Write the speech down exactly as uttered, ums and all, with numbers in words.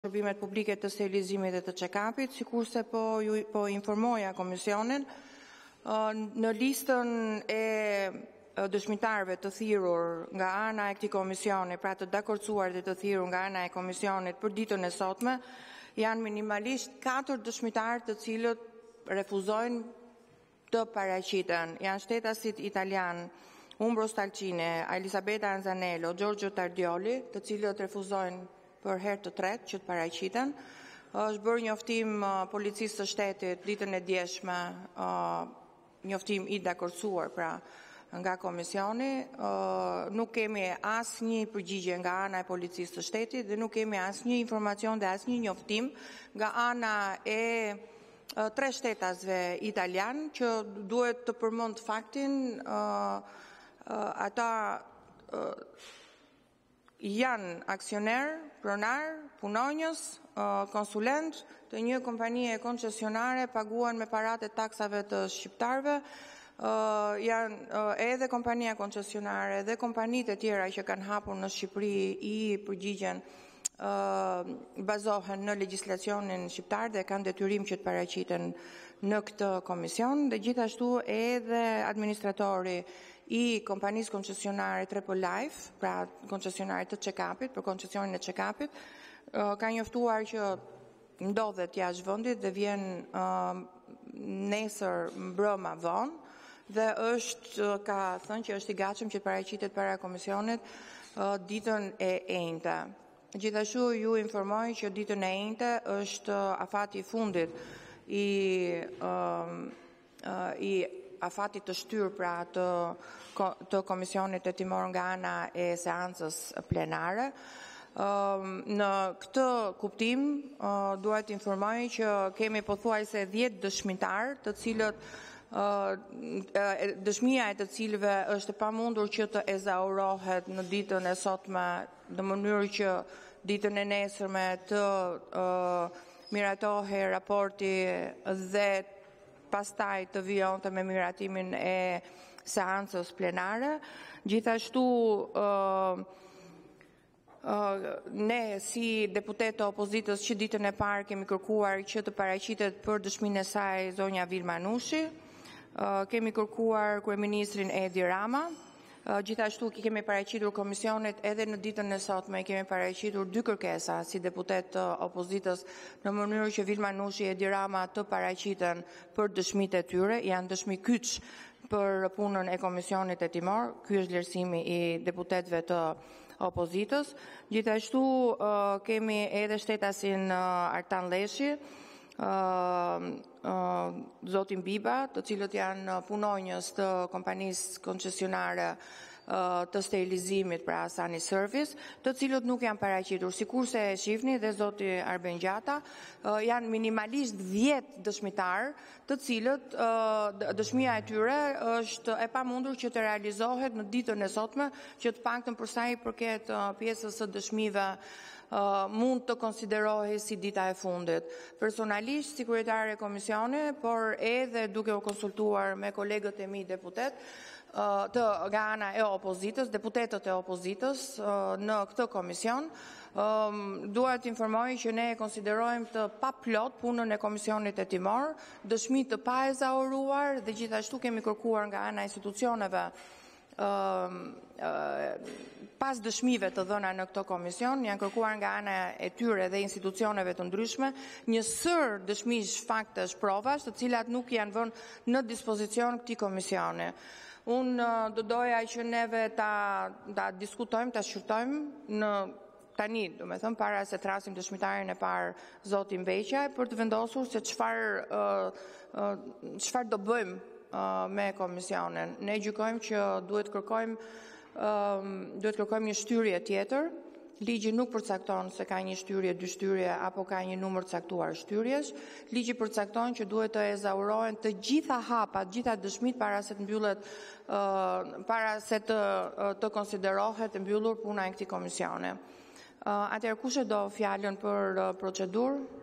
Shërbimet publike të selizimit dhe të check-upit, sikurse po ju po informoja komisionin në listën e dëshmitarëve të thirrur nga ana e këtij komisioni, pra të dakorcuar dhe të thirrur nga ana e komisionit për ditën e sotme, janë minimalisht katër dëshmitarë të cilët refuzojnë të paraqiten. Janë shtetasit italian Umbro Stalcine, Elisabetta Anzanello, Giorgio Tardioli, të cilët refuzojnë për herë të tretë që të paraqiten. Është bërë njoftim policisë së shtetit ditën e djeshme, njoftim i dakorcuar pra nga komisioni. Nuk kemi asnjë përgjigje nga ana e policisë së shtetit dhe nuk kemi asnjë informacion dhe asnjë njoftim nga ana e tre shtetasve italian që duhet të përmend faktin ata janë aksioner, pronar, punonjës, konsulent të një kompanie koncesionare paguan me paratë e taksave të shqiptarëve, janë edhe kompania koncesionare dhe kompanitë e tjera që kanë hapur në Shqipëri i përgjigjen bazohen në legjislacionin shqiptar dhe kanë detyrim që të paraqiten në këtë komision dhe gjithashtu edhe administratori i kompanisë koncesionare Triple Life, pra koncesionare të check-upit, për koncesionin e check-upit, ka njoftuar që ndodhet jashtë vendit dhe vjen nesër mbrëma vonë dhe është ka thënë që është i gatshëm që të paraqitet para komisionit ditën e enjte. Gjithashtu ju informoj që ditën e enjte është afati i fundit i i afatit të shtyr pra të, të komisionit hetimor nga ana e seancës plenare. Në këtë kuptim duhet informoj që kemi pothuajse dhjetë dëshmitar të cilët dëshmia e të cilëve është pamundur që të ezaurohet në ditën e sotme në mënyrë që ditën e nesërme të miratohej raporti dhe pastaj të vijonte me miratimin e seancës plenare. Gjithashtu ne si deputet të opozitës që ditën e parë kemi kërkuar që të paraqitet për dëshminë e saj zonja Vilma Nushi, kemi kërkuar kryeministrin Edi Rama. Gjithashtu kemi paraqitur komisionit edhe në ditën e sotme kemi paraqitur dy kërkesa si deputet të opozitës në mënyrë që Vilma Nushi e Edi Rama të paraqiten për dëshmitë e tyre, janë dëshmi kyç për punën e komisionit hetimor. Ky është vlerësimi i deputetëve të opozitës. Gjithashtu kemi edhe shtetasin Artan Leshi, Zotin Biba, të cilët janë punonjës të kompanisë koncesionare të sterilizimit pra Sani Service, të cilët nuk janë paraqitur. Sikurse e shihni dhe zoti Arben Gjata, janë minimalisht dhjetë dëshmitar, të cilët dëshmia e tyre është e pamundur që të realizohet në ditën e sotme, që të paktën për sa i përket pjesës së dëshmive mund të konsiderohej si dita e fundit. Personalisht, si kryetare e komisionit, por edhe duke u konsultuar me kolegët e mi deputet, të nga ana e opozitës, deputetët e opozitës në këtë komision, duhet informoj që ne konsiderojmë të paplot punën e komisionit hetimor, dëshmi të pa ezauruar dhe gjithashtu kemi kërkuar nga ana e institucioneve pas dëshmive të dhëna në këtë komision, janë kërkuar nga ana e tyre dhe institucioneve të ndryshme një sër dëshmish, faktesh, provash, të cilat nuk janë vënë në dispozicion këtij komisioni. Unë do doja që neve ta, ta diskutojmë, ta shqyrtojmë në tani, do me thëmë, para se trasim dëshmitarin e parë zotin Beqaj, për të vendosur se çfarë çfarë do bëjmë me komisionin. Ne gjykojmë që duhet kërkojmë duhet kërkojmë një shtyrje tjetër. Ligji nuk përcakton se ka një shtyrje, dy shtyrje apo ka një numër caktuar shtyrjesh. Ligji përcakton që duhet të ezaurohen të gjitha hapat, gjitha dëshmit para se të mbyllet para se të të konsiderohet të mbyllur puna e këtij komisioni. Atëherë kush e do fjalën për procedurë?